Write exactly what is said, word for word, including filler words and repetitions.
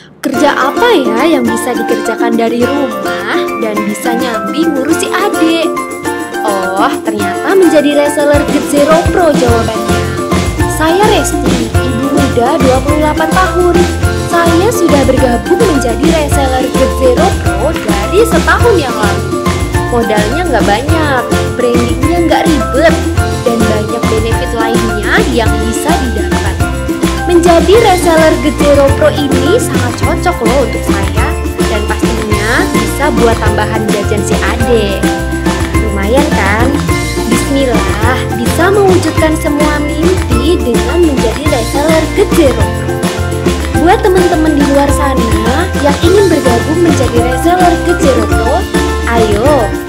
Kerja apa ya yang bisa dikerjakan dari rumah dan bisa nyambi ngurusi adik? Oh, ternyata menjadi reseller Get Zero Pro jawabannya. Saya Resti, ibu muda dua puluh delapan tahun. Saya sudah bergabung menjadi reseller Get Zero Pro dari setahun yang lalu. Modalnya nggak banyak, brandingnya nggak ribet, dan banyak benefit lainnya yang bisa didapat. Menjadi reseller Get Zero Pro ini sangat cocok loh untuk saya, dan pastinya bisa buat tambahan jajan si Ade. Lumayan kan? Bismillah, bisa mewujudkan semua mimpi dengan menjadi reseller Get Zero Pro. Buat teman-teman di luar sana yang ingin bergabung menjadi reseller Get Zero Pro, ayo